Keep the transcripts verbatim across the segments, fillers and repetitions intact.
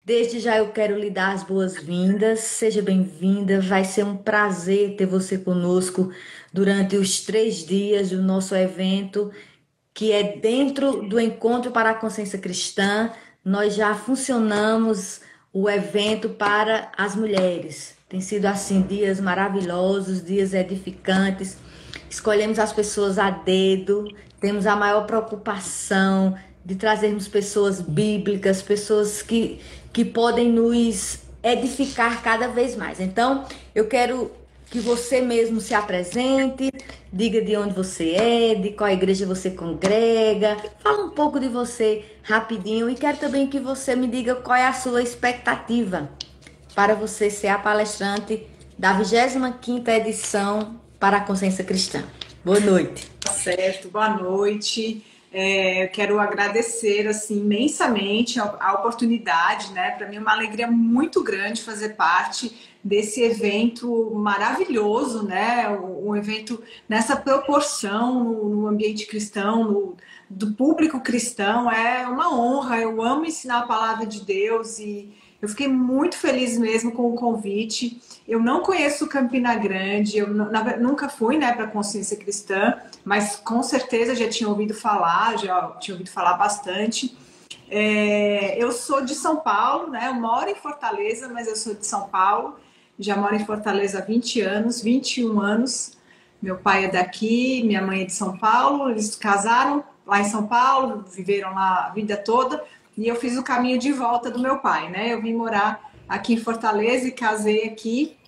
Desde já eu quero lhe dar as boas-vindas. Seja bem-vinda. Vai ser um prazer ter você conosco durante os três dias do nosso evento, que é dentro do Encontro para a Consciência Cristã. Nós já funcionamos o evento para as mulheres. Tem sido assim dias maravilhosos, dias edificantes. Escolhemos as pessoas a dedo, temos a maior preocupação de trazermos pessoas bíblicas, pessoas que, que podem nos edificar cada vez mais. Então, eu quero que você mesmo se apresente, diga de onde você é, de qual igreja você congrega, fala um pouco de você rapidinho e quero também que você me diga qual é a sua expectativa para você ser a palestrante da vigésima quinta edição para a Consciência Cristã. Boa noite. Certo, boa noite. É, eu quero agradecer assim imensamente a, a oportunidade, né? Para mim é uma alegria muito grande fazer parte desse evento maravilhoso, né? Um, um evento nessa proporção no, no ambiente cristão, no, do público cristão. É uma honra. Eu amo ensinar a palavra de Deus e eu fiquei muito feliz mesmo com o convite. Eu não conheço Campina Grande, eu nunca fui, né, para a Consciência Cristã, mas com certeza já tinha ouvido falar, já tinha ouvido falar bastante. É, eu sou de São Paulo, né? Eu moro em Fortaleza, mas eu sou de São Paulo. Já moro em Fortaleza há vinte anos, vinte e um anos. Meu pai é daqui, minha mãe é de São Paulo. Eles casaram lá em São Paulo, viveram lá a vida toda. E eu fiz o caminho de volta do meu pai, né? Eu vim morar aqui em Fortaleza e casei aqui.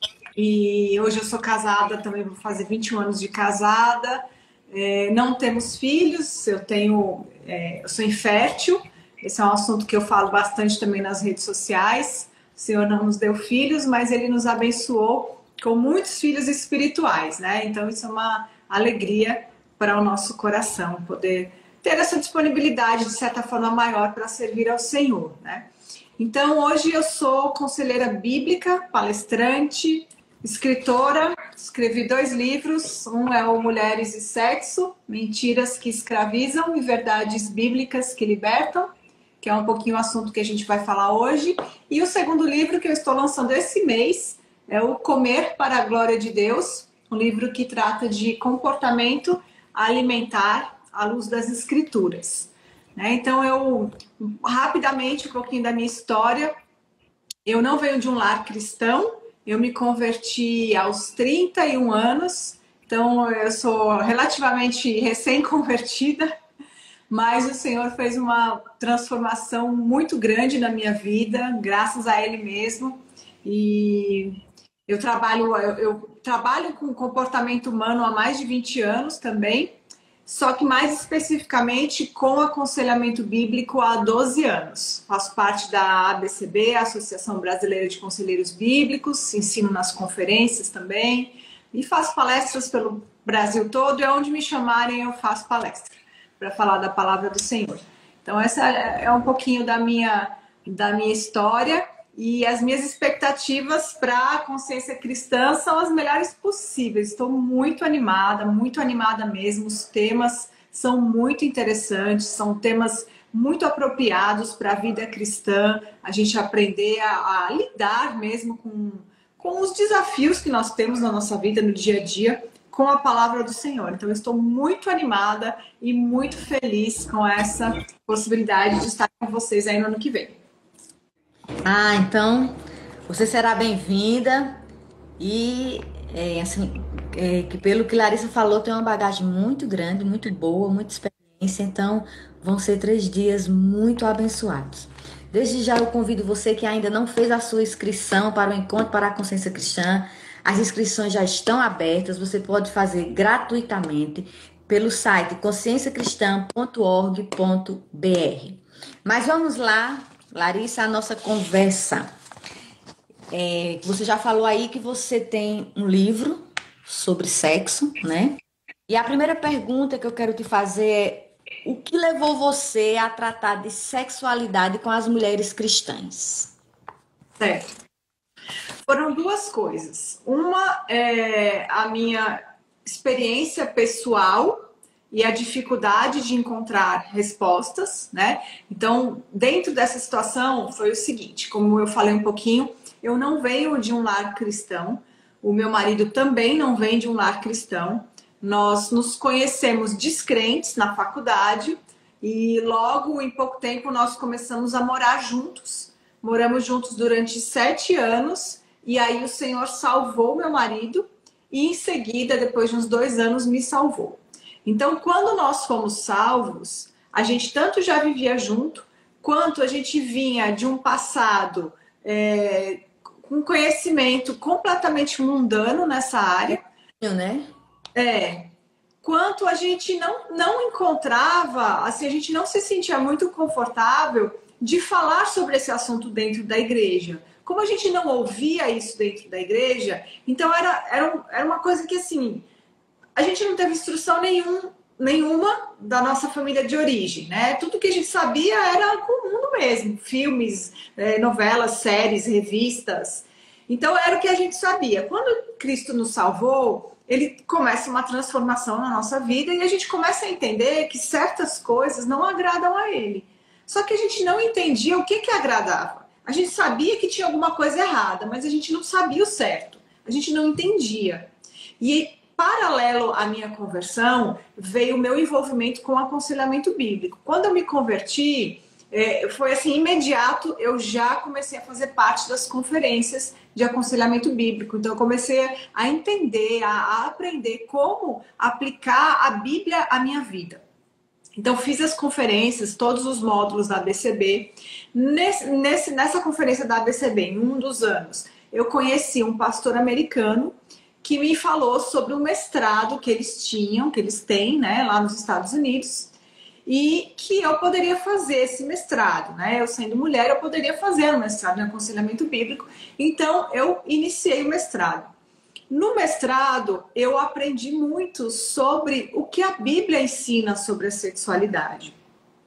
E hoje eu sou casada, também vou fazer vinte e um anos de casada. É, não temos filhos, eu tenho, é, eu sou infértil. Esse é um assunto que eu falo bastante também nas redes sociais. O Senhor não nos deu filhos, mas Ele nos abençoou com muitos filhos espirituais, né? Então isso é uma alegria para o nosso coração, poder ter essa disponibilidade, de certa forma, maior para servir ao Senhor, né? Então, hoje eu sou conselheira bíblica, palestrante, escritora, escrevi dois livros, um é o Mulheres e Sexo, Mentiras que Escravizam e Verdades Bíblicas que Libertam, que é um pouquinho o assunto que a gente vai falar hoje, e o segundo livro que eu estou lançando esse mês é o Comer para a Glória de Deus, um livro que trata de comportamento alimentar à luz das Escrituras. Né? Então, eu, rapidamente, um pouquinho da minha história. Eu não venho de um lar cristão, eu me converti aos trinta e um anos, então eu sou relativamente recém-convertida, mas o Senhor fez uma transformação muito grande na minha vida, graças a Ele mesmo. E eu trabalho, eu, eu trabalho com comportamento humano há mais de vinte anos também, só que mais especificamente com aconselhamento bíblico há doze anos. Faço parte da A B C B, Associação Brasileira de Conselheiros Bíblicos, ensino nas conferências também, e faço palestras pelo Brasil todo, e onde me chamarem eu faço palestra, para falar da palavra do Senhor. Então essa é um pouquinho da minha, da minha história. E as minhas expectativas para a consciência cristã são as melhores possíveis. Estou muito animada, muito animada mesmo. Os temas são muito interessantes, são temas muito apropriados para a vida cristã. A gente aprender a, a lidar mesmo com, com os desafios que nós temos na nossa vida, no dia a dia, com a palavra do Senhor. Então, eu estou muito animada e muito feliz com essa possibilidade de estar com vocês aí no ano que vem. Ah, então você será bem-vinda e é, assim, é, que pelo que Larissa falou, tem uma bagagem muito grande, muito boa, muita experiência, então vão ser três dias muito abençoados. Desde já eu convido você que ainda não fez a sua inscrição para o Encontro para a Consciência Cristã. As inscrições já estão abertas, você pode fazer gratuitamente pelo site consciência cristã ponto org ponto br. Mas vamos lá, Larissa, a nossa conversa. É, você já falou aí que você tem um livro sobre sexo, né? E a primeira pergunta que eu quero te fazer é: o que levou você a tratar de sexualidade com as mulheres cristãs? Certo. Foram duas coisas. Uma é a minha experiência pessoal e a dificuldade de encontrar respostas, né? Então, dentro dessa situação, foi o seguinte, como eu falei um pouquinho, eu não venho de um lar cristão, o meu marido também não vem de um lar cristão, nós nos conhecemos descrentes na faculdade e logo em pouco tempo nós começamos a morar juntos, moramos juntos durante sete anos e aí o Senhor salvou meu marido e em seguida, depois de uns dois anos, me salvou. Então, quando nós fomos salvos, a gente tanto já vivia junto, quanto a gente vinha de um passado é, com conhecimento completamente mundano nessa área. Né? É, quanto a gente não, não encontrava, assim, a gente não se sentia muito confortável de falar sobre esse assunto dentro da igreja. Como a gente não ouvia isso dentro da igreja, então era, era, era uma coisa que, assim, a gente não teve instrução nenhum, nenhuma da nossa família de origem, né? Tudo que a gente sabia era com o mundo mesmo, filmes, novelas, séries, revistas. Então era o que a gente sabia. Quando Cristo nos salvou, ele começa uma transformação na nossa vida e a gente começa a entender que certas coisas não agradam a ele. Só que a gente não entendia o que que agradava. A gente sabia que tinha alguma coisa errada, mas a gente não sabia o certo. A gente não entendia. E paralelo à minha conversão, veio o meu envolvimento com o aconselhamento bíblico. Quando eu me converti, foi assim, imediato, eu já comecei a fazer parte das conferências de aconselhamento bíblico. Então, eu comecei a entender, a aprender como aplicar a Bíblia à minha vida. Então, fiz as conferências, todos os módulos da A B C B. Nesse, nesse, nessa conferência da A B C B, em um dos anos, eu conheci um pastor americano que me falou sobre o mestrado que eles tinham, que eles têm, né, lá nos Estados Unidos, e que eu poderia fazer esse mestrado, né? Eu sendo mulher, eu poderia fazer um mestrado em aconselhamento bíblico. Então, eu iniciei o mestrado. No mestrado, eu aprendi muito sobre o que a Bíblia ensina sobre a sexualidade.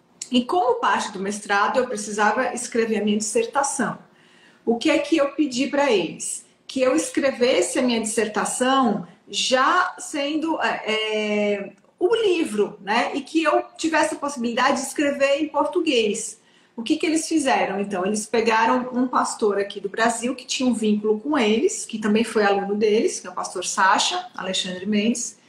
E como parte do mestrado, eu precisava escrever a minha dissertação. O que é que eu pedi para eles? Que eu escrevesse a minha dissertação já sendo é, o livro, né? E que eu tivesse a possibilidade de escrever em português. O que que eles fizeram, então? Eles pegaram um pastor aqui do Brasil que tinha um vínculo com eles, que também foi aluno deles, que é o pastor Sacha, Alexandre Mendes,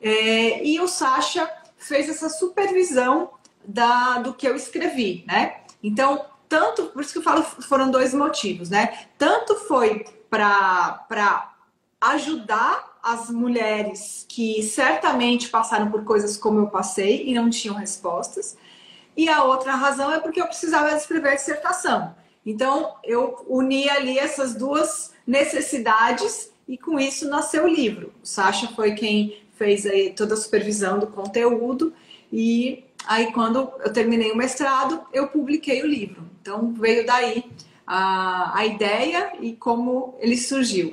é, e o Sacha fez essa supervisão da, do que eu escrevi, né? Então, tanto, por isso que eu falo, foram dois motivos, né? Tanto foi para ajudar as mulheres que certamente passaram por coisas como eu passei e não tinham respostas. E a outra razão é porque eu precisava escrever a dissertação. Então, eu uni ali essas duas necessidades e com isso nasceu o livro. O Sacha foi quem fez aí toda a supervisão do conteúdo e aí quando eu terminei o mestrado, eu publiquei o livro. Então, veio daí a, a ideia e como ele surgiu.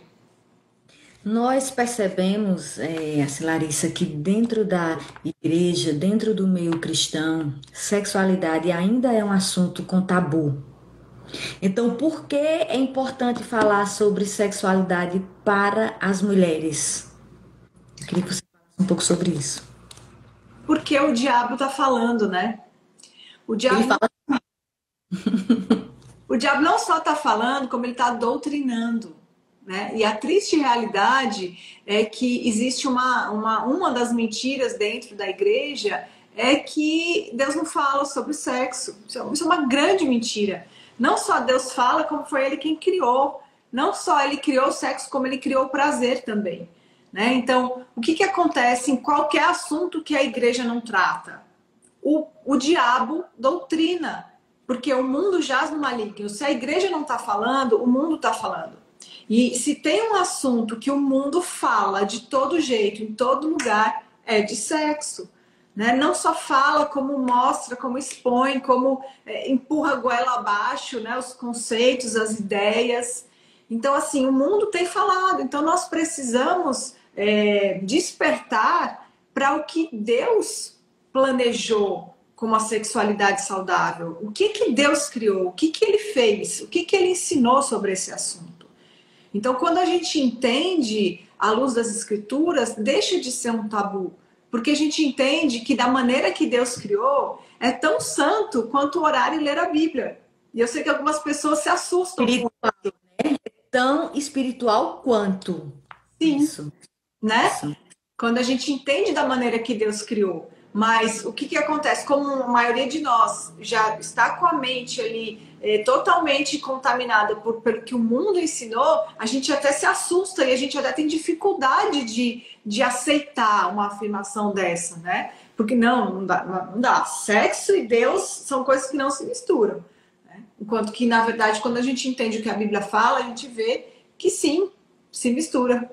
Nós percebemos, é, assim, Larissa, que dentro da igreja, dentro do meio cristão, sexualidade ainda é um assunto com tabu. Então, por que é importante falar sobre sexualidade para as mulheres? Eu queria que você falasse um pouco sobre isso. Porque o diabo tá falando, né? O diabo, Ele fala... o diabo não só tá falando, como ele tá doutrinando. Né? E a triste realidade é que existe uma, uma, uma das mentiras dentro da igreja é que Deus não fala sobre sexo. Isso é uma grande mentira. Não só Deus fala, como foi Ele quem criou. Não só Ele criou o sexo, como Ele criou o prazer também. Né? Então, o que, que acontece em qualquer assunto que a igreja não trata? O, o diabo doutrina, porque o mundo jaz no maligno. Se a igreja não está falando, o mundo está falando. E se tem um assunto que o mundo fala de todo jeito, em todo lugar, é de sexo. Né? Não só fala, como mostra, como expõe, como é, empurra a goela abaixo, né? Os conceitos, as ideias. Então, assim, o mundo tem falado. Então, nós precisamos é, despertar para o que Deus planejou como a sexualidade saudável. O que, que Deus criou? O que, que Ele fez? O que, que Ele ensinou sobre esse assunto? Então, quando a gente entende à luz das escrituras, deixa de ser um tabu. porque a gente entende que da maneira que Deus criou, é tão santo quanto orar e ler a Bíblia. E eu sei que algumas pessoas se assustam com Espiritual, tão espiritual quanto. sim, Isso, né? isso. Quando a gente entende da maneira que Deus criou. Mas o que, que acontece? Como a maioria de nós já está com a mente ali é, totalmente contaminada por, pelo que o mundo ensinou, a gente até se assusta e a gente até tem dificuldade de, de aceitar uma afirmação dessa, né? Porque não, não dá, não dá. Sexo e Deus são coisas que não se misturam. Né? Enquanto que, na verdade, quando a gente entende o que a Bíblia fala, a gente vê que sim, se mistura.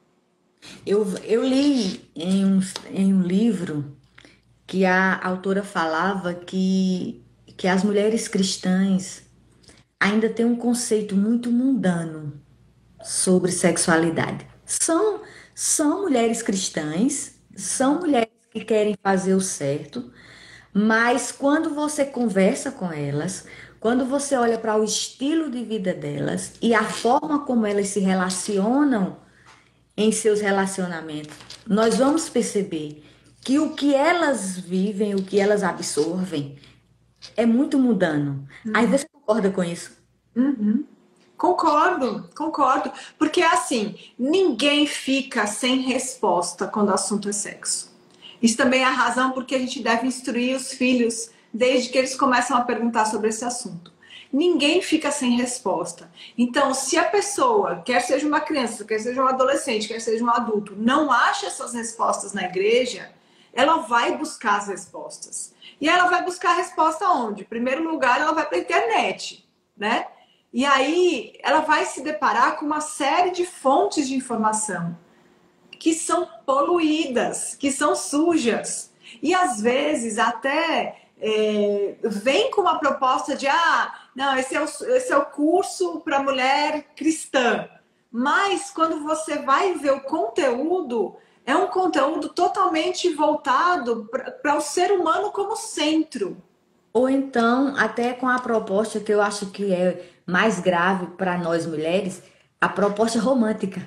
Eu, eu li em um, em um livro que a autora falava que, que as mulheres cristãs ainda têm um conceito muito mundano sobre sexualidade. São, são mulheres cristãs, são mulheres que querem fazer o certo, mas quando você conversa com elas, quando você olha para o estilo de vida delas e a forma como elas se relacionam em seus relacionamentos, nós vamos perceber que o que elas vivem, o que elas absorvem, é muito mundano. Aí você concorda com isso? Uhum. Concordo, concordo. Porque assim, ninguém fica sem resposta quando o assunto é sexo. Isso também é a razão porque a gente deve instruir os filhos desde que eles começam a perguntar sobre esse assunto. Ninguém fica sem resposta. Então, se a pessoa, quer seja uma criança, quer seja um adolescente, quer seja um adulto, não acha essas respostas na igreja, ela vai buscar as respostas. E ela vai buscar a resposta onde? Em primeiro lugar, ela vai para a internet, né? E aí ela vai se deparar com uma série de fontes de informação que são poluídas, que são sujas. E às vezes até é, vem com uma proposta de ah, não, esse é o, esse é o curso para mulher cristã. Mas quando você vai ver o conteúdo, é um conteúdo totalmente voltado para o ser humano como centro. Ou então, até com a proposta que eu acho que é mais grave para nós mulheres, a proposta romântica,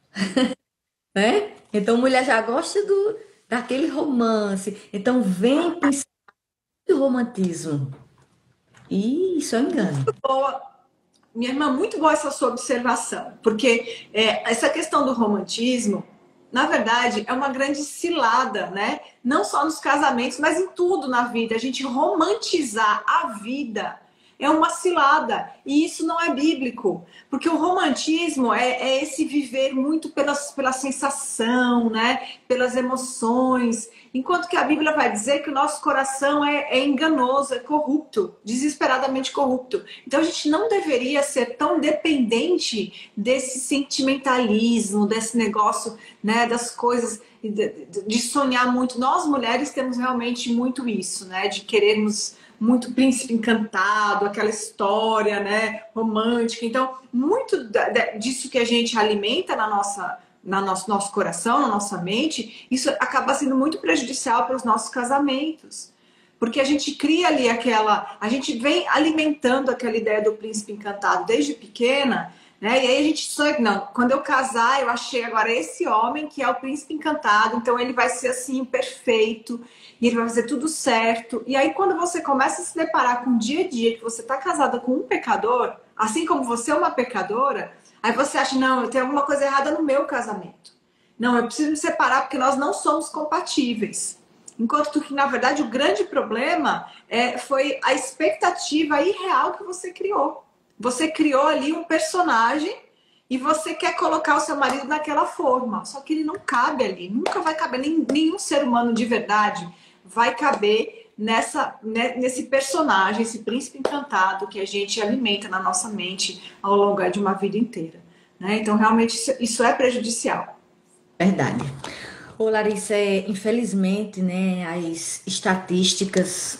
né? Então, mulher já gosta do, daquele romance. Então, vem com esse romantismo. E isso é um engano. Boa, minha irmã, muito boa essa sua observação, porque é, essa questão do romantismo, na verdade, é uma grande cilada, né? Não só nos casamentos, mas em tudo na vida. A gente romantizar a vida é uma cilada, e isso não é bíblico, porque o romantismo é, é esse viver muito pelas, pela sensação, né? Pelas emoções, enquanto que a Bíblia vai dizer que o nosso coração é, é enganoso, é corrupto, desesperadamente corrupto. Então a gente não deveria ser tão dependente desse sentimentalismo, desse negócio, né, das coisas, de, de sonhar muito. Nós mulheres temos realmente muito isso, né, de querermos muito príncipe encantado, aquela história, né, romântica. Então, muito disso que a gente alimenta na nossa, na nosso, nosso coração, na nossa mente, isso acaba sendo muito prejudicial para os nossos casamentos. Porque a gente cria ali aquela... A gente vem alimentando aquela ideia do príncipe encantado desde pequena, né? E aí a gente sonha, não, quando eu casar, eu achei agora esse homem que é o príncipe encantado, então ele vai ser assim, perfeito, e ele vai fazer tudo certo. E aí quando você começa a se deparar com o dia a dia, que você está casada com um pecador, assim como você é uma pecadora, aí você acha, não, eu tenho alguma coisa errada no meu casamento. Não, eu preciso me separar porque nós não somos compatíveis. Enquanto que, na verdade, o grande problema é, foi a expectativa irreal que você criou. Você criou ali um personagem e você quer colocar o seu marido naquela forma. Só que ele não cabe ali. Nunca vai caber. Nenhum ser humano de verdade vai caber nessa, nesse personagem, esse príncipe encantado que a gente alimenta na nossa mente ao longo de uma vida inteira. Né? Então, realmente, isso é prejudicial. Verdade. Ô, Larissa, é, infelizmente, né, as estatísticas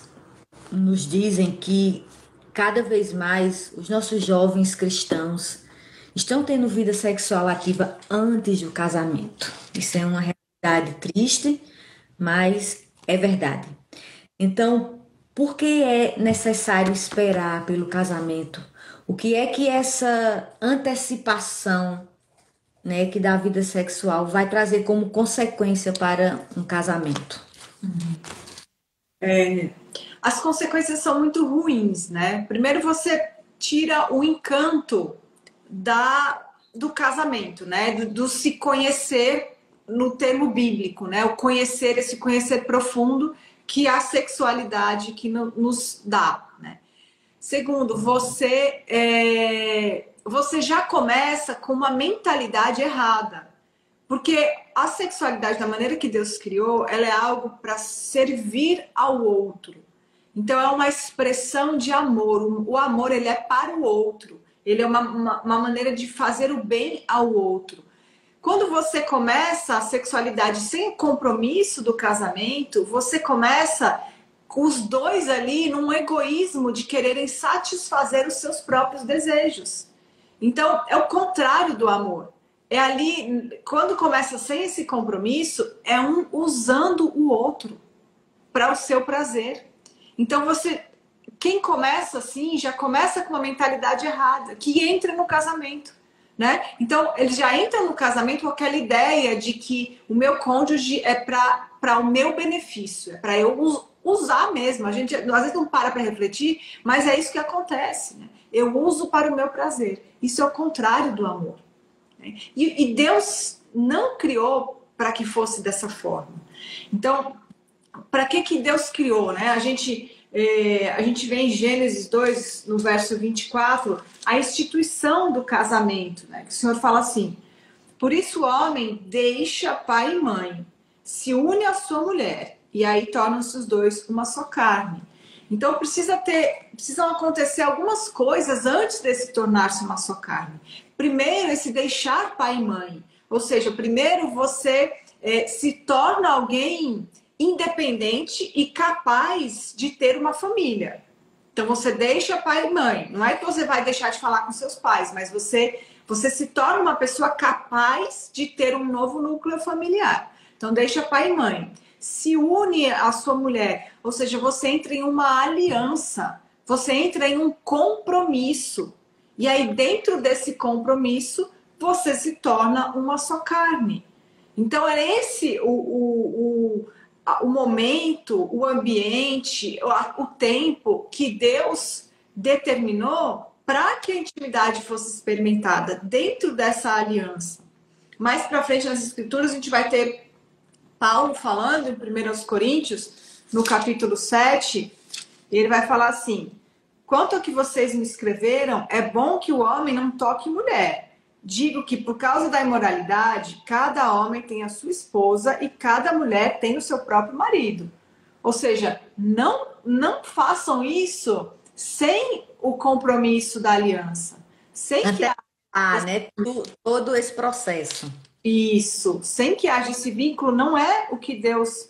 nos dizem que cada vez mais os nossos jovens cristãos estão tendo vida sexual ativa antes do casamento. Isso é uma realidade triste, mas é verdade. Então, por que é necessário esperar pelo casamento? O que é que essa antecipação né, que da vida sexual vai trazer como consequência para um casamento? É, as consequências são muito ruins, né? Primeiro você tira o encanto da, do casamento, né? Do, do se conhecer no termo bíblico, né? O conhecer, esse conhecer profundo que a sexualidade que no, nos dá, né? Segundo, você é, você já começa com uma mentalidade errada. Porque a sexualidade, da maneira que Deus criou, ela é algo para servir ao outro. Então, é uma expressão de amor. O amor, ele é para o outro. Ele é uma, uma, uma maneira de fazer o bem ao outro. Quando você começa a sexualidade sem compromisso do casamento, você começa com os dois ali num egoísmo de quererem satisfazer os seus próprios desejos. Então, é o contrário do amor. É ali, quando começa sem esse compromisso, é um usando o outro para o seu prazer. Então, você, quem começa assim, já começa com uma mentalidade errada, que entra no casamento, né? Então, ele já entra no casamento com aquela ideia de que o meu cônjuge é para o meu benefício, é para eu usar mesmo. A gente às vezes não para para refletir, mas é isso que acontece, né? Eu uso para o meu prazer. Isso é o contrário do amor. E, e Deus não criou para que fosse dessa forma. Então, para que, que Deus criou, né? A gente, é, a gente vê em Gênesis dois, no verso vinte e quatro, a instituição do casamento, né? Que o Senhor fala assim: por isso o homem deixa pai e mãe, se une à sua mulher, e aí tornam-se os dois uma só carne. Então precisa ter, precisam acontecer algumas coisas antes de se tornar-se uma só carne. Primeiro, esse deixar pai e mãe. Ou seja, primeiro você é, se torna alguém independente e capaz de ter uma família. Então você deixa pai e mãe. Não é que você vai deixar de falar com seus pais, mas você, você se torna uma pessoa capaz de ter um novo núcleo familiar. Então deixa pai e mãe. Se une à sua mulher. Ou seja, você entra em uma aliança. Você entra em um compromisso. E aí, dentro desse compromisso, você se torna uma só carne. Então, é esse o, o, o, o momento, o ambiente, o, o tempo que Deus determinou para que a intimidade fosse experimentada dentro dessa aliança. Mais para frente nas Escrituras, a gente vai ter Paulo falando em primeira Coríntios, no capítulo sete, ele vai falar assim: quanto ao que vocês me escreveram, é bom que o homem não toque mulher. Digo que por causa da imoralidade, cada homem tem a sua esposa e cada mulher tem o seu próprio marido. Ou seja, não, não façam isso sem o compromisso da aliança. Sem que Até ah, né? Tu- Todo esse processo. Isso, sem que haja esse vínculo, não é o que Deus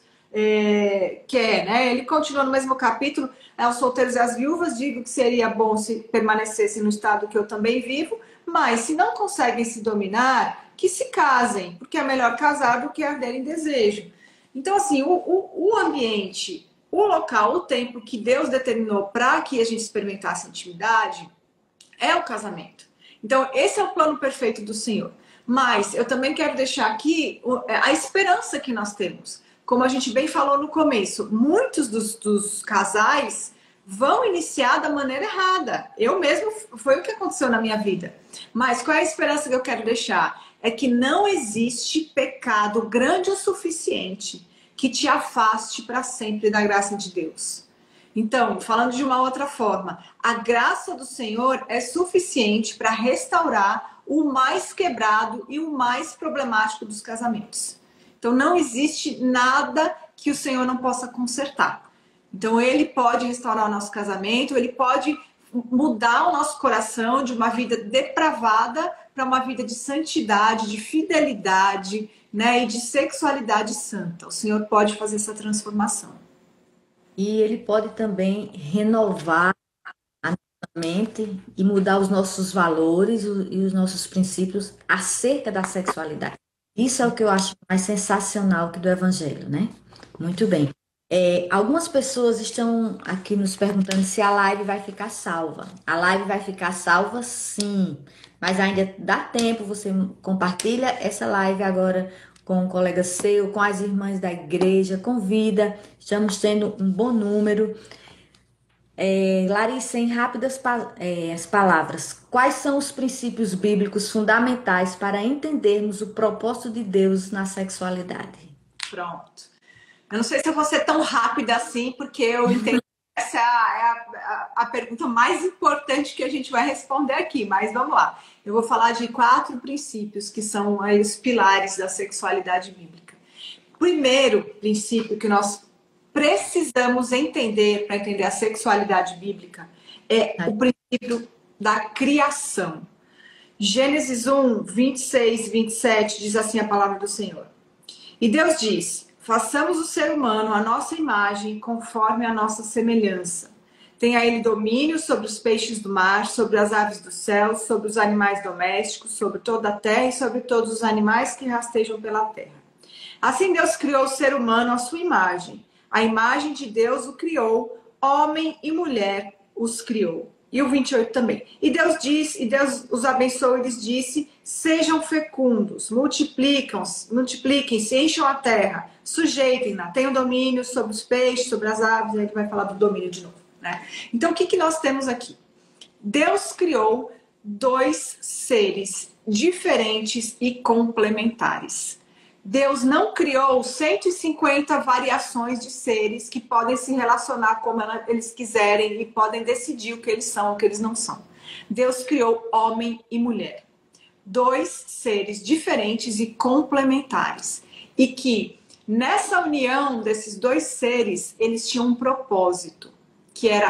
é, quer, né? Ele continua no mesmo capítulo: aos solteiros e às viúvas digo que seria bom se permanecessem no estado que eu também vivo, mas se não conseguem se dominar, que se casem, porque é melhor casar do que arder em desejo. Então, assim, o, o, o ambiente, o local, o tempo que Deus determinou para que a gente experimentasse intimidade é o casamento. Então, esse é o plano perfeito do Senhor. Mas eu também quero deixar aqui a esperança que nós temos. Como a gente bem falou no começo, muitos dos, dos casais vão iniciar da maneira errada. Eu mesmo, foi o que aconteceu na minha vida. Mas qual é a esperança que eu quero deixar? É que não existe pecado grande o suficiente que te afaste para sempre da graça de Deus. Então, falando de uma outra forma, a graça do Senhor é suficiente para restaurar o mais quebrado e o mais problemático dos casamentos. Então, não existe nada que o Senhor não possa consertar. Então, Ele pode restaurar o nosso casamento, Ele pode mudar o nosso coração de uma vida depravada para uma vida de santidade, de fidelidade, né, e de sexualidade santa. O Senhor pode fazer essa transformação. E ele pode também renovar a nossa mente e mudar os nossos valores o- e os nossos princípios acerca da sexualidade. Isso é o que eu acho mais sensacional aqui do Evangelho, né? Muito bem. É, algumas pessoas estão aqui nos perguntando se a live vai ficar salva. A live vai ficar salva, sim, mas ainda dá tempo. Você compartilha essa live agora com um colega seu, com as irmãs da igreja, convida. Estamos tendo um bom número. É, Larissa, em rápidas pa- é, as palavras, quais são os princípios bíblicos fundamentais para entendermos o propósito de Deus na sexualidade? Pronto. Eu não sei se eu vou ser tão rápida assim, porque eu entendo que essa é a, é a, a pergunta mais importante que a gente vai responder aqui, mas vamos lá. Eu vou falar de quatro princípios que são aí os pilares da sexualidade bíblica. Primeiro princípio que nós precisamos entender para entender a sexualidade bíblica é o princípio da criação. Gênesis um, vinte e seis, vinte e sete diz assim a palavra do Senhor. E Deus diz: façamos o ser humano à nossa imagem, conforme a nossa semelhança. Tenha ele domínio sobre os peixes do mar, sobre as aves do céu, sobre os animais domésticos, sobre toda a terra e sobre todos os animais que rastejam pela terra. Assim Deus criou o ser humano à sua imagem. A imagem de Deus o criou, homem e mulher os criou. E o vinte e oito também. E Deus disse, e Deus os abençoou e lhes disse: sejam fecundos, multiplicam-se, multipliquem-se, encham a terra, sujeitem-na, tenham domínio sobre os peixes, sobre as aves. Aí ele vai falar do domínio de novo, né? Então o que, que nós temos aqui? Deus criou dois seres diferentes e complementares. Deus não criou cento e cinquenta variações de seres que podem se relacionar como eles quiserem e podem decidir o que eles são, o que eles não são. Deus criou homem e mulher. Dois seres diferentes e complementares. E que nessa união desses dois seres, eles tinham um propósito, que era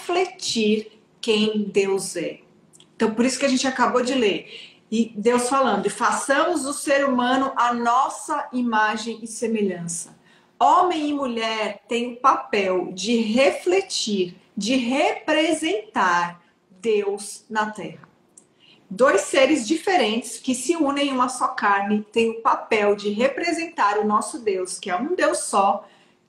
refletir quem Deus é. Então, por isso que a gente acabou de ler. E Deus falando: e façamos o ser humano à nossa imagem e semelhança. Homem e mulher têm o papel de refletir, de representar Deus na Terra. Dois seres diferentes que se unem em uma só carne têm o papel de representar o nosso Deus, que é um Deus só,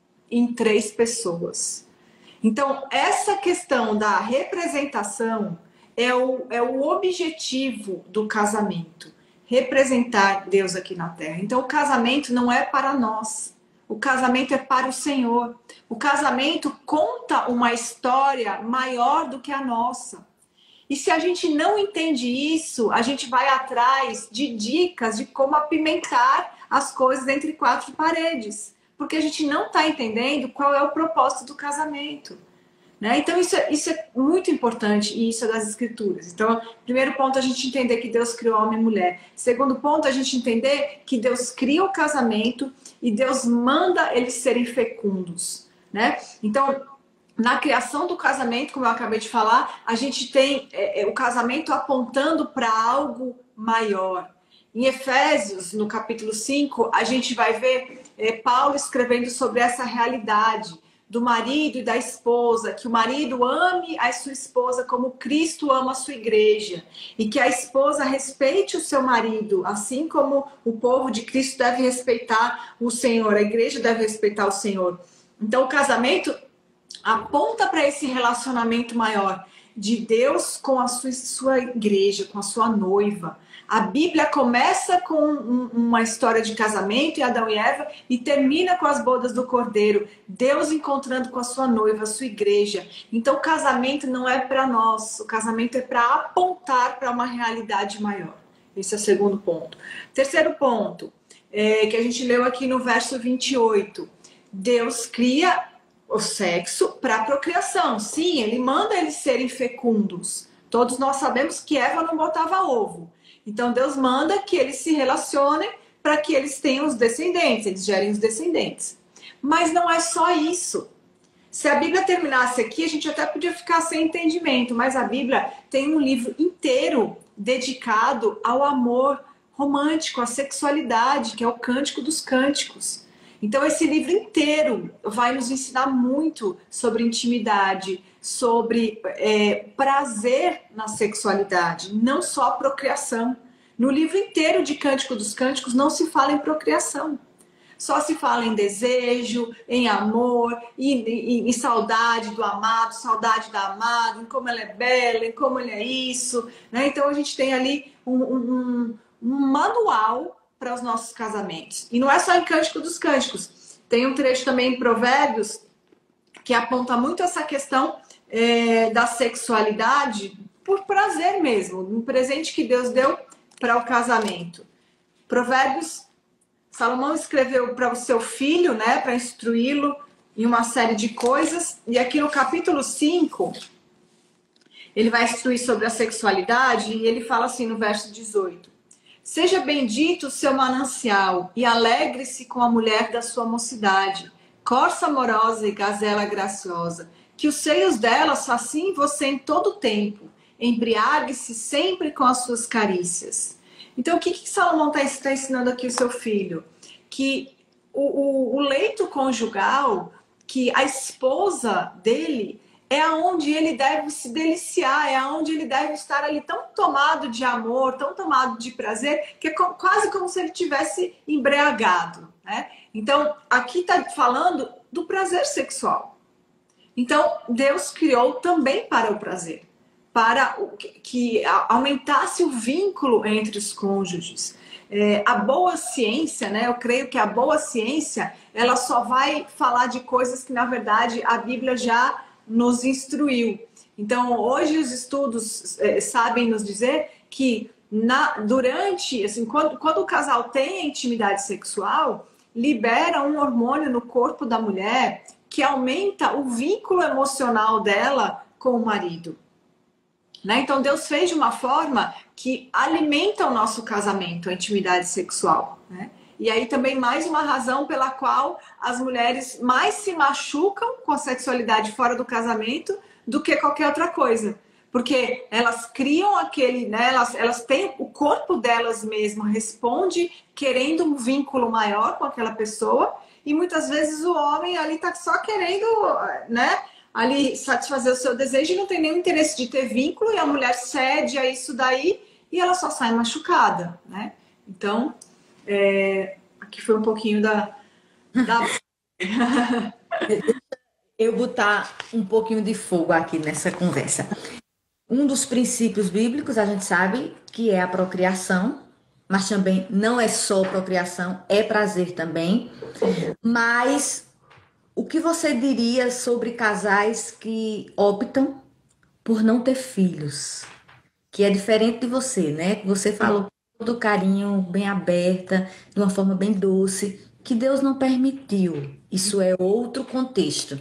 em três pessoas. Então, essa questão da representação é o, é o objetivo do casamento. Representar Deus aqui na Terra. Então, o casamento não é para nós. O casamento é para o Senhor. O casamento conta uma história maior do que a nossa. E se a gente não entende isso, a gente vai atrás de dicas de como apimentar as coisas entre quatro paredes. Porque a gente não está entendendo qual é o propósito do casamento. Né? Então, isso é, isso é muito importante, e isso é das escrituras. Então, primeiro ponto, a gente entender que Deus criou homem e mulher. Segundo ponto, a gente entender que Deus cria o casamento e Deus manda eles serem fecundos. Né? Então, na criação do casamento, como eu acabei de falar, a gente tem é, é, o casamento apontando para algo maior. Em Efésios, no capítulo cinco, a gente vai ver é, Paulo escrevendo sobre essa realidade do marido e da esposa, que o marido ame a sua esposa como Cristo ama a sua igreja, e que a esposa respeite o seu marido, assim como o povo de Cristo deve respeitar o Senhor, a igreja deve respeitar o Senhor. Então, o casamento aponta para esse relacionamento maior de Deus com a sua, sua igreja, com a sua noiva. A Bíblia começa com um, uma história de casamento e Adão e Eva e termina com as bodas do Cordeiro. Deus encontrando com a sua noiva, a sua igreja. Então o casamento não é para nós, o casamento é para apontar para uma realidade maior. Esse é o segundo ponto. Terceiro ponto, é, que a gente leu aqui no verso vinte e oito. Deus cria o sexo para a procriação. Sim, ele manda eles serem fecundos. Todos nós sabemos que Eva não botava ovo. Então Deus manda que eles se relacionem para que eles tenham os descendentes, eles gerem os descendentes. Mas não é só isso. Se a Bíblia terminasse aqui, a gente até podia ficar sem entendimento, mas a Bíblia tem um livro inteiro dedicado ao amor romântico, à sexualidade, que é o Cântico dos Cânticos. Então esse livro inteiro vai nos ensinar muito sobre intimidade, sobre é, prazer na sexualidade, não só procriação. No livro inteiro de Cântico dos Cânticos não se fala em procriação. só se fala em desejo, em amor, em, em, em saudade do amado, saudade da amada, em como ela é bela, em como ele é isso, né? Então a gente tem ali um, um, um manual para os nossos casamentos. E não é só em Cântico dos Cânticos. Tem um trecho também em Provérbios que aponta muito essa questão é, da sexualidade por prazer mesmo, um presente que Deus deu para o casamento. Provérbios, Salomão escreveu para o seu filho, né, para instruí-lo em uma série de coisas, e aqui no capítulo cinco, ele vai instruir sobre a sexualidade, e ele fala assim no verso dezoito: seja bendito o seu manancial, e alegre-se com a mulher da sua mocidade, corça amorosa e gazela graciosa, que os seios dela saciem você em todo o tempo, embriague-se sempre com as suas carícias. Então, o que, que Salomão está ensinando aqui o seu filho? Que o, o, o leito conjugal, que a esposa dele é aonde ele deve se deliciar, é aonde ele deve estar ali tão tomado de amor, tão tomado de prazer, que é quase como se ele tivesse embriagado, né? Então, aqui está falando do prazer sexual. Então, Deus criou também para o prazer, para que aumentasse o vínculo entre os cônjuges. É, a boa ciência, né? Eu creio que a boa ciência, ela só vai falar de coisas que, na verdade, a Bíblia já nos instruiu. Então, hoje os estudos é, sabem nos dizer que na, durante, assim, quando, quando o casal tem a intimidade sexual, libera um hormônio no corpo da mulher que aumenta o vínculo emocional dela com o marido. Né? Então, Deus fez de uma forma que alimenta o nosso casamento, a intimidade sexual. Né? E aí também mais uma razão pela qual as mulheres mais se machucam com a sexualidade fora do casamento do que qualquer outra coisa. Porque elas criam aquele, né? Elas, elas têm, o corpo delas mesmo responde querendo um vínculo maior com aquela pessoa, e muitas vezes o homem ali tá só querendo, né? Ali satisfazer o seu desejo e não tem nenhum interesse de ter vínculo, e a mulher cede a isso daí e ela só sai machucada, né? Então, é, aqui foi um pouquinho da... da... Eu botar um pouquinho de fogo aqui nessa conversa. Um dos princípios bíblicos, a gente sabe que é a procriação, mas também não é só procriação, é prazer também. Mas o que você diria sobre casais que optam por não ter filhos? Que é diferente de você, né? Você falou com todo carinho, bem aberta, de uma forma bem doce, que Deus não permitiu. Isso é outro contexto.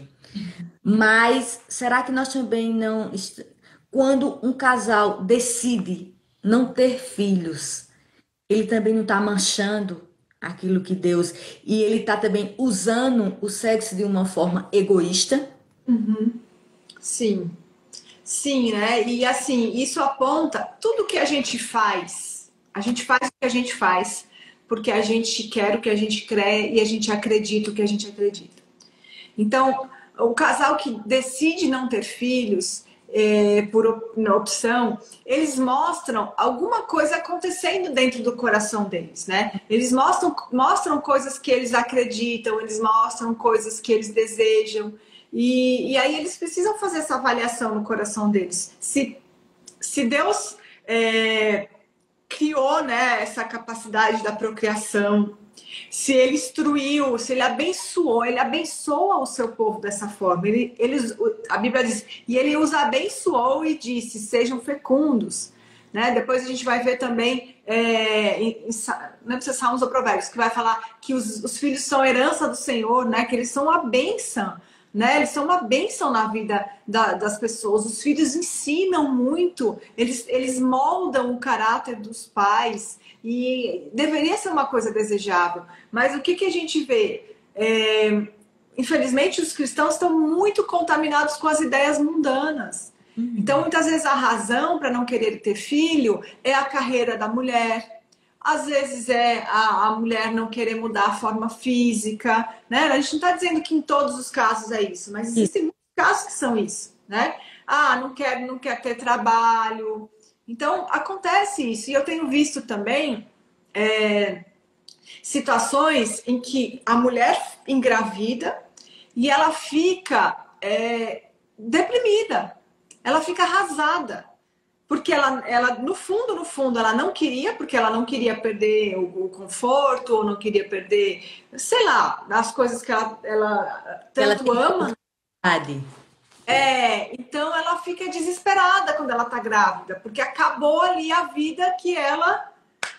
Mas será que nós também não... Quando um casal decide não ter filhos, ele também não está manchando aquilo que Deus... E ele está também usando o sexo de uma forma egoísta? Uhum. Sim. Sim, né? E assim, isso aponta tudo que a gente faz. A gente faz o que a gente faz porque a gente quer o que a gente quer e a gente acredita o que a gente acredita. Então, o casal que decide não ter filhos... É, por opção, eles mostram alguma coisa acontecendo dentro do coração deles, né? Eles mostram, mostram coisas que eles acreditam, eles mostram coisas que eles desejam, e, e aí eles precisam fazer essa avaliação no coração deles. Se, se Deus é, criou, né, essa capacidade da procriação, se ele instruiu, se ele abençoou, ele abençoa o seu povo dessa forma. Ele, eles, a Bíblia diz, e ele os abençoou e disse, sejam fecundos. Né? Depois a gente vai ver também, é, em, não sei se Salmos ou Provérbios, que vai falar que os, os filhos são herança do Senhor, né? Que eles são uma bênção. Né? Eles são uma bênção na vida da, das pessoas. Os filhos ensinam muito, eles, eles moldam o caráter dos pais, e deveria ser uma coisa desejável. Mas o que, que a gente vê? É, infelizmente, os cristãos estão muito contaminados com as ideias mundanas. Uhum. Então, muitas vezes, a razão para não querer ter filho é a carreira da mulher. Às vezes é a, a mulher não querer mudar a forma física, né? A gente não está dizendo que em todos os casos é isso, mas existem muitos casos que são isso, né? Ah, não quer, não quer ter trabalho. Então, acontece isso. E eu tenho visto também é, Situações em que a mulher engravida e ela fica é, deprimida, ela fica arrasada, porque ela, ela, no fundo, no fundo, ela não queria, porque ela não queria perder o, o conforto, ou não queria perder, sei lá, as coisas que ela, ela Ela tanto tem ama. vontade. É, então ela fica desesperada quando ela tá grávida, porque acabou ali a vida que ela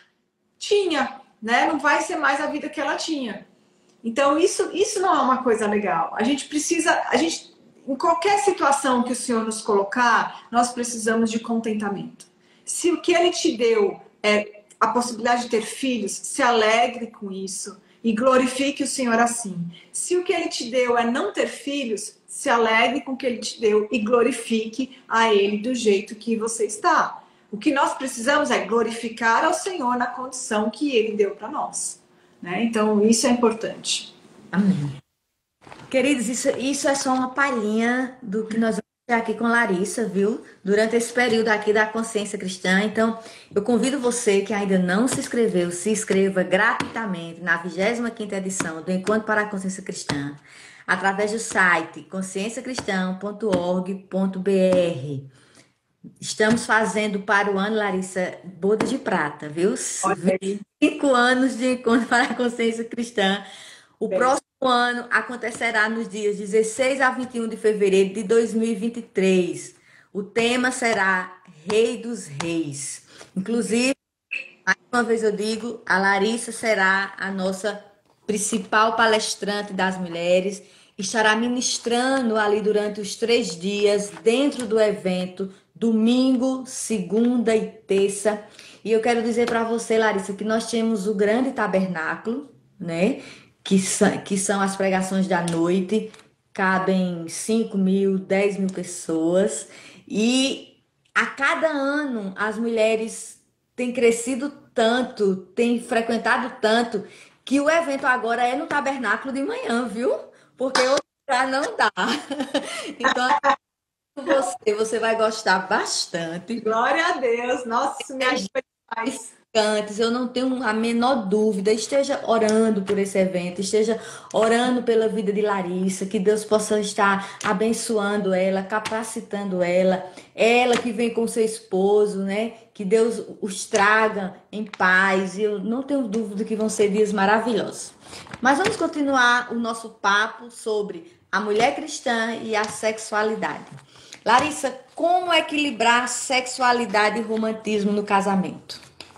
tinha, né? Não vai ser mais a vida que ela tinha. Então isso, isso não é uma coisa legal. A gente precisa, a gente, em qualquer situação que o Senhor nos colocar, nós precisamos de contentamento. Se o que Ele te deu é a possibilidade de ter filhos, se alegre com isso e glorifique o Senhor assim. Se o que Ele te deu é não ter filhos, se alegre com o que Ele te deu e glorifique a Ele do jeito que você está. O que nós precisamos é glorificar ao Senhor na condição que Ele deu para nós. Né? Então, isso é importante. Amém. Queridos, isso, isso é só uma palhinha do que nós vamos ter aqui com Larissa, viu? Durante esse período aqui da consciência cristã. Então, eu convido você que ainda não se inscreveu, se inscreva gratuitamente na vigésima quinta edição do Encontro para a Consciência Cristã, através do site consciência cristã ponto org ponto br. Estamos fazendo para o ano, Larissa, boda de prata, viu? Olha aí. vinte e cinco anos de Encontro para a Consciência Cristã. O Bem, próximo ano acontecerá nos dias dezesseis a vinte e um de fevereiro de dois mil e vinte e três. O tema será Rei dos Reis. Inclusive, mais uma vez eu digo, a Larissa será a nossa principal palestrante das mulheres. Estará ministrando ali durante os três dias, dentro do evento, domingo, segunda e terça. E eu quero dizer para você, Larissa, que nós temos o grande tabernáculo, né? Que são, que são as pregações da noite. Cabem cinco mil, dez mil pessoas. E a cada ano as mulheres têm crescido tanto, têm frequentado tanto, que o evento agora é no tabernáculo de manhã, viu? Porque outro lugar não dá. Então, você, você vai gostar bastante. glória a Deus. Nossa, isso me As anima demais. Antes, eu não tenho a menor dúvida. Esteja orando por esse evento, esteja orando pela vida de Larissa, que Deus possa estar abençoando ela, capacitando ela, ela que vem com seu esposo, né? Que Deus os traga em paz. E eu não tenho dúvida que vão ser dias maravilhosos. Mas vamos continuar o nosso papo sobre a mulher cristã e a sexualidade. Larissa, como equilibrar sexualidade e romantismo no casamento?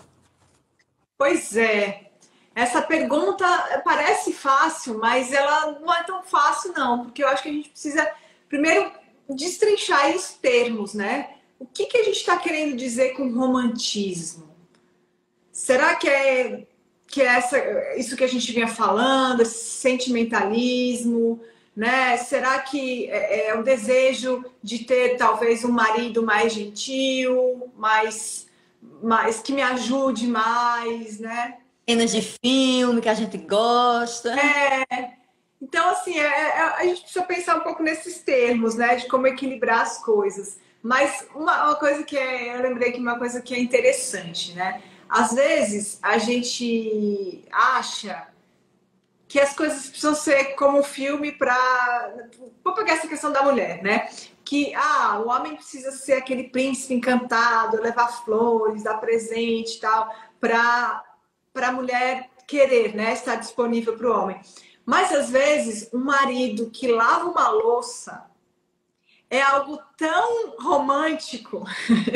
Pois é. Essa pergunta parece fácil, mas ela não é tão fácil, não, porque eu acho que a gente precisa primeiro destrinchar aí os termos, né? O que, que a gente está querendo dizer com romantismo? Será que é, que é essa, isso que a gente vinha falando, esse sentimentalismo, né? Será que é, é o desejo de ter talvez um marido mais gentil, mais, mais que me ajude mais, né? Cenas de filme que a gente gosta. Então, assim, é, é- a gente precisa pensar um pouco nesses termos, né? De como equilibrar as coisas. Mas uma, uma coisa que é, eu lembrei que uma coisa que é interessante, né? Às vezes a gente acha que as coisas precisam ser como um filme para. Vou pegar essa questão da mulher, né? Que ah, o homem precisa ser aquele príncipe encantado, levar flores, dar presente e tal, para para a mulher querer, né? Estar disponível para o homem. Mas às vezes um marido que lava uma louça é algo tão romântico,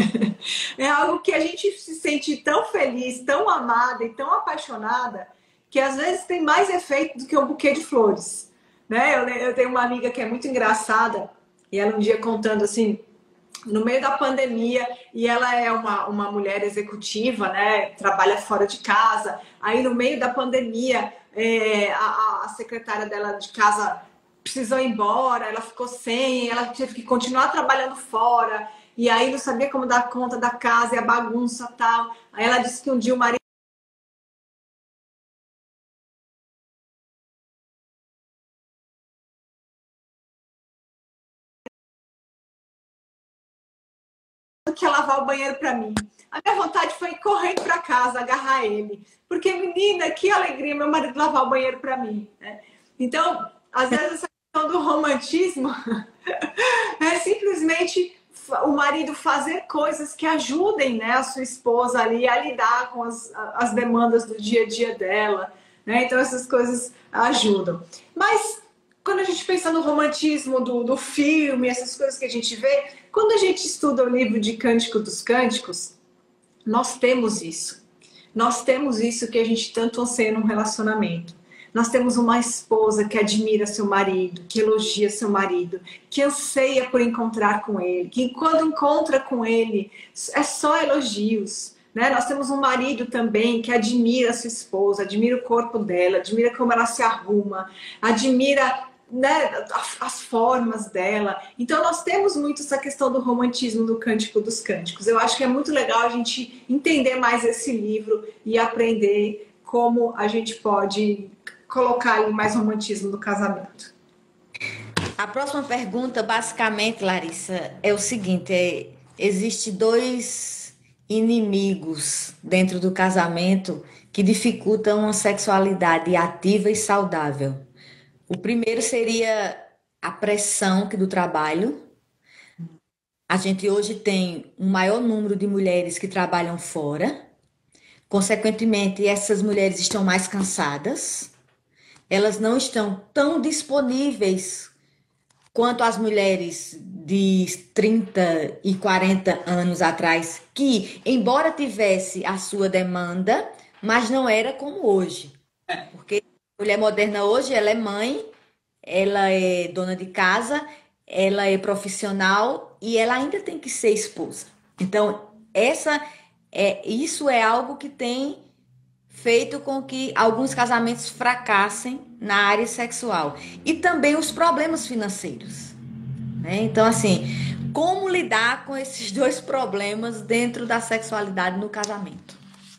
é algo que a gente se sente tão feliz, tão amada e tão apaixonada, que às vezes tem mais efeito do que um buquê de flores. Né? Eu, eu tenho uma amiga que é muito engraçada, e ela um dia contando assim, no meio da pandemia, e ela é uma, uma mulher executiva, né? Trabalha fora de casa. Aí no meio da pandemia, é, a, a secretária dela de casa precisou ir embora, ela ficou sem, ela teve que continuar trabalhando fora, e aí não sabia como dar conta da casa e a bagunça e tal. Aí ela disse que um dia o marido quer lavar o banheiro para mim. A minha vontade foi ir correndo para casa, agarrar ele. Porque, menina, que alegria meu marido lavar o banheiro para mim, né? Então, às vezes, essa questão do romantismo é simplesmente o marido fazer coisas que ajudem, né, a sua esposa ali a lidar com as, as demandas do dia a dia dela, né? Então, essas coisas ajudam. Mas, quando a gente pensa no romantismo do, do filme, essas coisas que a gente vê, quando a gente estuda o livro de Cântico dos Cânticos, nós temos isso. Nós temos isso que a gente tanto anseia num relacionamento. Nós temos uma esposa que admira seu marido, que elogia seu marido, que anseia por encontrar com ele, que quando encontra com ele é só elogios, né? Nós temos um marido também que admira sua esposa, admira o corpo dela, admira como ela se arruma, admira, né, as formas dela. Então nós temos muito essa questão do romantismo no Cântico dos Cânticos. Eu acho que é muito legal a gente entender mais esse livro e aprender como a gente pode colocar aí mais romantismo no casamento. A próxima pergunta, basicamente, Larissa, é o seguinte: é, existe dois inimigos dentro do casamento que dificultam uma sexualidade ativa e saudável. O primeiro seria a pressão que do trabalho. A gente hoje tem um maior número de mulheres que trabalham fora. Consequentemente, essas mulheres estão mais cansadas. Elas não estão tão disponíveis quanto as mulheres de trinta e quarenta anos atrás, que, embora tivesse a sua demanda, mas não era como hoje. Porque a mulher moderna hoje, ela é mãe, ela é dona de casa, ela é profissional e ela ainda tem que ser esposa. Então, essa é, isso é algo que tem feito com que alguns casamentos fracassem na área sexual. E também os problemas financeiros, né? Então, assim, como lidar com esses dois problemas dentro da sexualidade no casamento?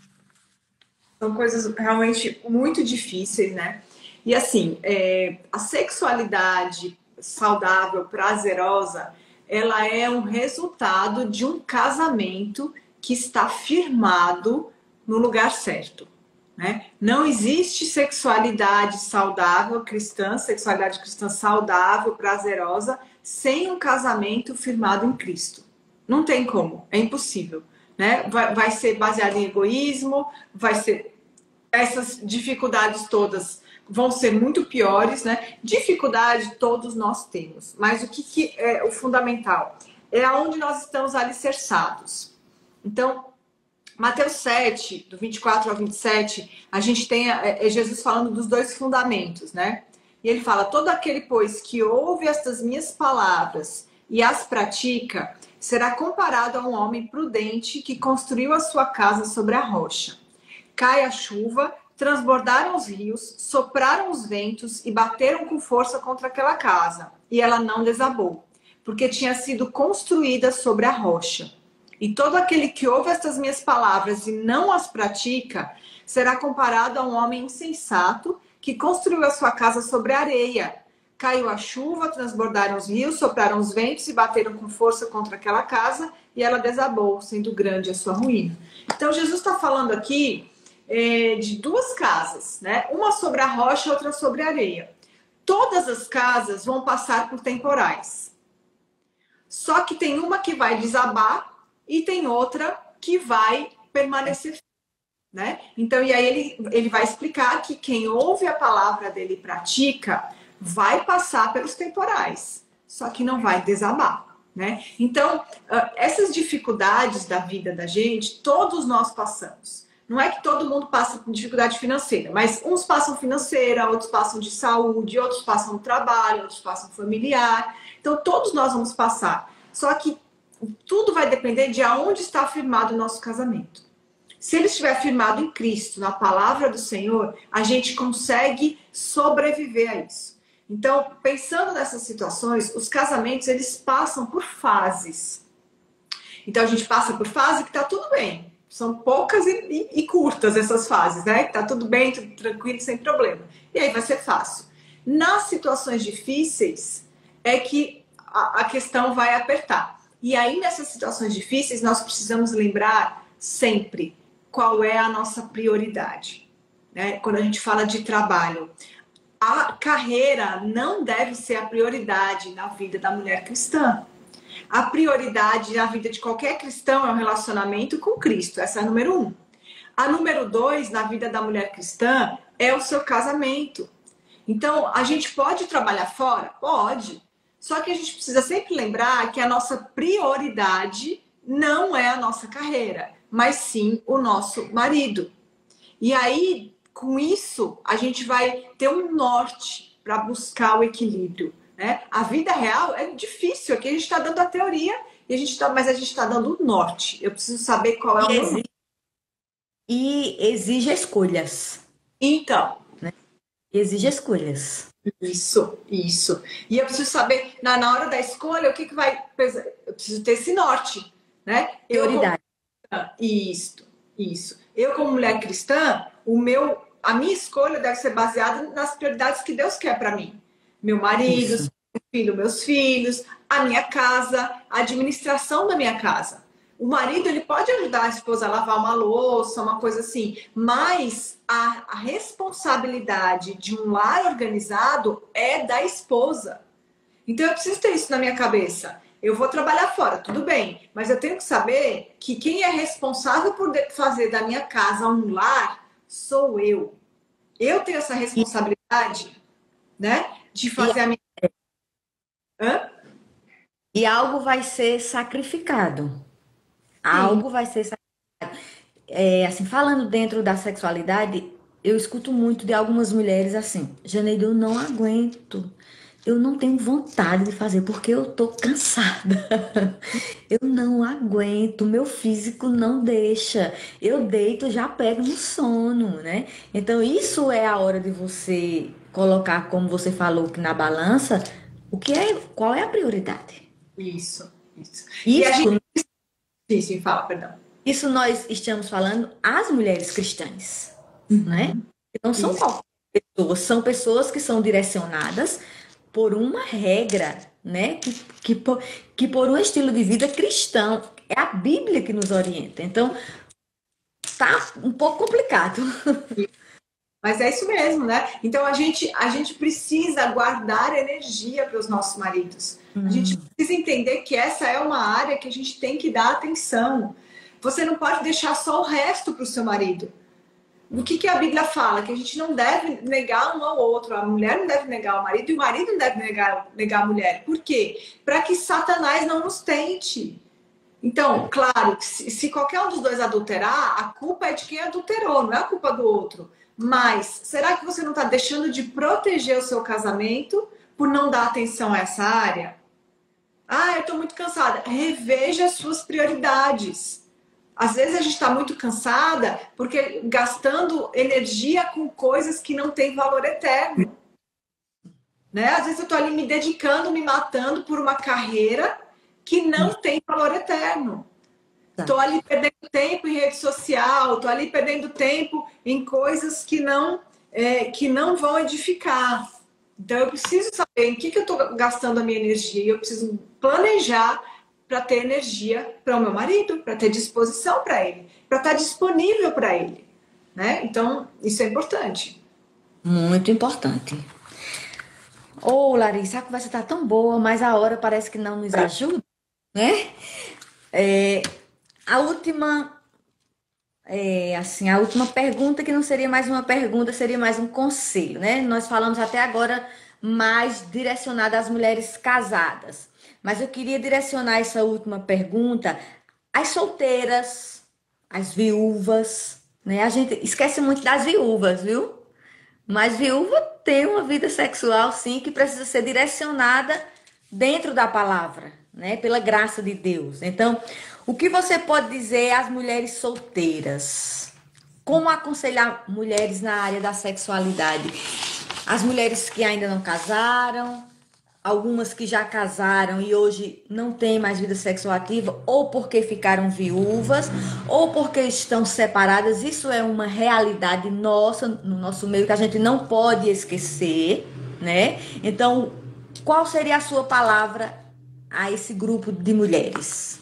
São coisas realmente muito difíceis, né? E assim, é, a sexualidade saudável, prazerosa, ela é um resultado de um casamento que está firmado no lugar certo, né? Não existe sexualidade saudável cristã, sexualidade cristã saudável, prazerosa, sem um casamento firmado em Cristo. Não tem como, é impossível, né? Vai, vai ser baseado em egoísmo, vai ser... Essas dificuldades todas vão ser muito piores, né? Dificuldade todos nós temos, mas o que, que é o fundamental? É aonde nós estamos alicerçados. Então, Mateus sete, do vinte e quatro ao vinte e sete, a gente tem é, é Jesus falando dos dois fundamentos, né? E ele fala: todo aquele, pois, que ouve estas minhas palavras e as pratica, será comparado a um homem prudente que construiu a sua casa sobre a rocha. Cai a chuva, transbordaram os rios, sopraram os ventos e bateram com força contra aquela casa. E ela não desabou, porque tinha sido construída sobre a rocha. E todo aquele que ouve estas minhas palavras e não as pratica, será comparado a um homem insensato que construiu a sua casa sobre a areia. Caiu a chuva, transbordaram os rios, sopraram os ventos e bateram com força contra aquela casa, e ela desabou, sendo grande a sua ruína. Então, Jesus está falando aqui é, de duas casas, né? Uma sobre a rocha, outra sobre a areia. Todas as casas vão passar por temporais. Só que tem uma que vai desabar e tem outra que vai permanecer, né? Então, e aí ele, ele vai explicar que quem ouve a palavra dele e pratica vai passar pelos temporais, só que não vai desabar, né? Então, essas dificuldades da vida da gente, todos nós passamos. Não é que todo mundo passa por dificuldade financeira, mas uns passam financeira, outros passam de saúde, outros passam no trabalho, outros passam familiar. Então, todos nós vamos passar. Só que tudo vai depender de aonde está firmado o nosso casamento. Se ele estiver firmado em Cristo, na palavra do Senhor, a gente consegue sobreviver a isso. Então, pensando nessas situações, os casamentos, eles passam por fases. Então, a gente passa por fase que está tudo bem. São poucas e, e, e curtas essas fases, né? Está tudo bem, tudo tranquilo, sem problema. E aí vai ser fácil. Nas situações difíceis, é que a, a questão vai apertar. E aí, nessas situações difíceis, nós precisamos lembrar sempre qual é a nossa prioridade, né? Quando a gente fala de trabalho, a carreira não deve ser a prioridade na vida da mulher cristã. A prioridade na vida de qualquer cristão é o relacionamento com Cristo. Essa é a número um. A número dois, na vida da mulher cristã, é o seu casamento. Então, a gente pode trabalhar fora? Pode. Só que a gente precisa sempre lembrar que a nossa prioridade não é a nossa carreira, mas sim o nosso marido. E aí, com isso, a gente vai ter um norte para buscar o equilíbrio, né? A vida real é difícil. Aqui a gente está dando a teoria, e a gente tá, mas a gente está dando o norte. Eu preciso saber qual é o E meu exige, norte. e exige escolhas, Então, né? Exige escolhas. isso, isso. E eu preciso saber, na, na hora da escolha, o que, que vai pesar. Eu preciso ter esse norte, né? Eu, como Prioridade. cristã, isso, isso. Eu, como mulher cristã, o meu, a minha escolha deve ser baseada nas prioridades que Deus quer para mim. Meu marido, Isso. meu filho, meus filhos, a minha casa, a administração da minha casa. O marido, ele pode ajudar a esposa a lavar uma louça, uma coisa assim, mas a, a responsabilidade de um lar organizado é da esposa. Então eu preciso ter isso na minha cabeça. Eu vou trabalhar fora, tudo bem, mas eu tenho que saber que quem é responsável por fazer da minha casa um lar sou eu. Eu tenho essa E, responsabilidade, né, de e, fazer a minha... Hã? e algo vai ser sacrificado. Sim. Algo vai ser É, assim, falando dentro da sexualidade, eu escuto muito de algumas mulheres assim, Janeide, eu não aguento, eu não tenho vontade de fazer porque eu tô cansada. Eu não aguento, meu físico não deixa. Eu deito, já pego no sono, né? Então, isso é a hora de você colocar, como você falou, que na balança, o que é, qual é a prioridade? Isso, isso. E a gente... Isso, Sim, sim, fala, perdão. isso nós estamos falando as mulheres cristãs, né? Uhum. Não são Isso. qualquer pessoas, são pessoas que são direcionadas por uma regra, né? Que, que, por, que por um estilo de vida cristão. É a Bíblia que nos orienta. Então, tá um pouco complicado. Mas é isso mesmo, né? Então a gente, a gente precisa guardar energia para os nossos maridos. A gente Hum, precisa entender que essa é uma área que a gente tem que dar atenção. Você não pode deixar só o resto para o seu marido. O que, que a Bíblia fala? Que a gente não deve negar um ao outro. A mulher não deve negar o marido e o marido não deve negar, negar a mulher. Por quê? Para que Satanás não nos tente. Então, claro, se, se qualquer um dos dois adulterar, a culpa é de quem adulterou, não é a culpa do outro. Mas será que você não está deixando de proteger o seu casamento por não dar atenção a essa área? Ah, eu estou muito cansada. Reveja as suas prioridades. Às vezes a gente está muito cansada porque gastando energia com coisas que não têm valor eterno. Né? Às vezes eu estou ali me dedicando, me matando por uma carreira que não isso, tem valor eterno. Estou exato. ali perdendo tempo em rede social, estou ali perdendo tempo em coisas que não, é, que não vão edificar. Então eu preciso saber em que, que eu estou gastando a minha energia, eu preciso planejar para ter energia para o meu marido, para ter disposição para ele, para estar disponível para ele. Né? Então, isso é importante. Muito importante. Ô, Larissa, a conversa tá tão boa, mas a hora parece que não nos ajuda, né? É, a última, é, assim, a última pergunta, que não seria mais uma pergunta, seria mais um conselho, né? Nós falamos até agora mais direcionada às mulheres casadas, mas eu queria direcionar essa última pergunta às solteiras, às viúvas, né? A gente esquece muito das viúvas, viu? Mas viúva tem uma vida sexual, sim, que precisa ser direcionada dentro da palavra, né? Pela graça de Deus. Então, o que você pode dizer às mulheres solteiras? Como aconselhar mulheres na área da sexualidade? As mulheres que ainda não casaram, algumas que já casaram e hoje não têm mais vida sexual ativa, ou porque ficaram viúvas, ou porque estão separadas. Isso é uma realidade nossa, no nosso meio, que a gente não pode esquecer, né? Então, qual seria a sua palavra a esse grupo de mulheres?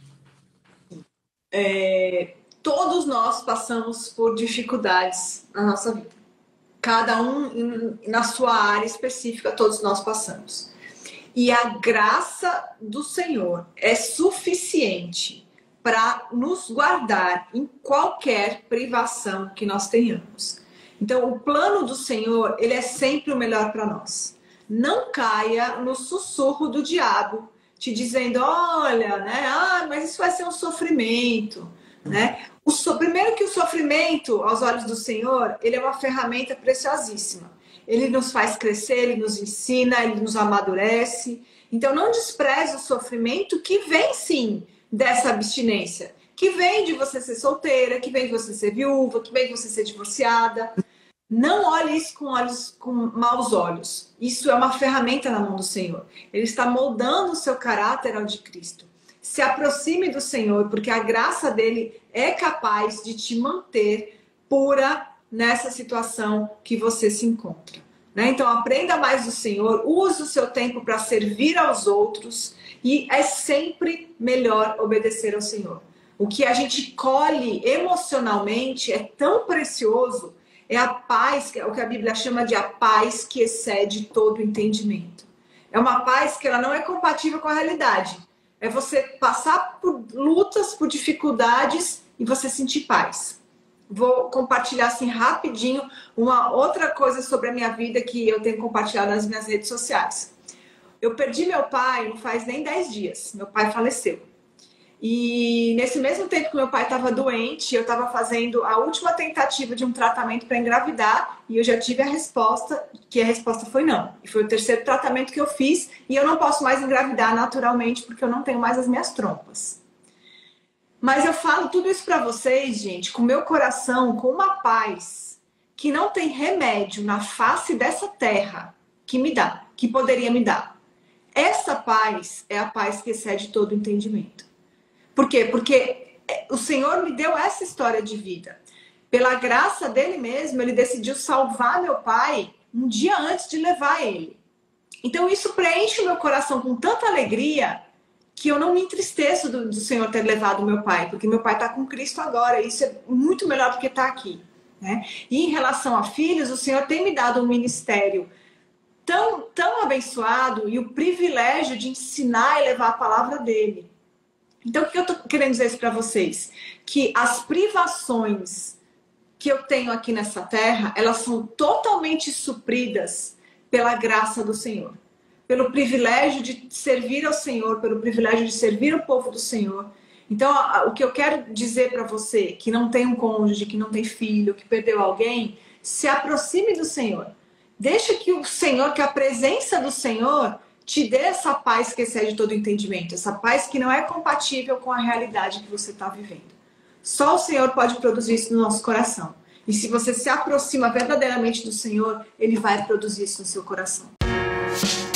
É, todos nós passamos por dificuldades na nossa vida. Cada um na sua área específica, todos nós passamos. E a graça do Senhor é suficiente para nos guardar em qualquer privação que nós tenhamos. Então, o plano do Senhor, ele é sempre o melhor para nós. Não caia no sussurro do diabo, te dizendo, olha, né, ah, mas isso vai ser um sofrimento, né? O so... Primeiro que o sofrimento, aos olhos do Senhor, ele é uma ferramenta preciosíssima. Ele nos faz crescer, ele nos ensina, ele nos amadurece. Então, não despreze o sofrimento que vem, sim, dessa abstinência. Que vem de você ser solteira, que vem de você ser viúva, que vem de você ser divorciada. Não olhe isso com, olhos, com maus olhos. Isso é uma ferramenta na mão do Senhor. Ele está moldando o seu caráter ao de Cristo. Se aproxime do Senhor, porque a graça dele é capaz de te manter pura nessa situação que você se encontra. Né? Então, aprenda mais do Senhor, use o seu tempo para servir aos outros e é sempre melhor obedecer ao Senhor. O que a gente colhe emocionalmente é tão precioso, é a paz, o que a Bíblia chama de a paz que excede todo entendimento. É uma paz que ela não é compatível com a realidade. É você passar por lutas, por dificuldades e você sentir paz. Vou compartilhar assim rapidinho uma outra coisa sobre a minha vida que eu tenho compartilhado nas minhas redes sociais. Eu perdi meu pai não faz nem dez dias. Meu pai faleceu. E nesse mesmo tempo que meu pai estava doente, eu estava fazendo a última tentativa de um tratamento para engravidar e eu já tive a resposta, que a resposta foi não. E foi o terceiro tratamento que eu fiz e eu não posso mais engravidar naturalmente porque eu não tenho mais as minhas trompas. Mas eu falo tudo isso para vocês, gente, com meu coração, com uma paz que não tem remédio na face dessa terra que me dá, que poderia me dar. Essa paz é a paz que excede todo entendimento. Por quê? Porque o Senhor me deu essa história de vida. Pela graça dele mesmo, ele decidiu salvar meu pai um dia antes de levar ele. Então isso preenche o meu coração com tanta alegria que eu não me entristeço do, do Senhor ter levado meu pai, porque meu pai está com Cristo agora, e isso é muito melhor do que estar aqui. Né? E em relação a filhos, o Senhor tem me dado um ministério tão, tão abençoado e o privilégio de ensinar e levar a palavra dele. Então, o que eu estou querendo dizer isso para vocês? Que as privações que eu tenho aqui nessa terra, elas são totalmente supridas pela graça do Senhor. Pelo privilégio de servir ao Senhor, pelo privilégio de servir o povo do Senhor. Então, o que eu quero dizer para você, que não tem um cônjuge, que não tem filho, que perdeu alguém, se aproxime do Senhor. Deixa que o Senhor, que a presença do Senhor te dê essa paz que excede todo entendimento, essa paz que não é compatível com a realidade que você está vivendo. Só o Senhor pode produzir isso no nosso coração. E se você se aproxima verdadeiramente do Senhor, Ele vai produzir isso no seu coração.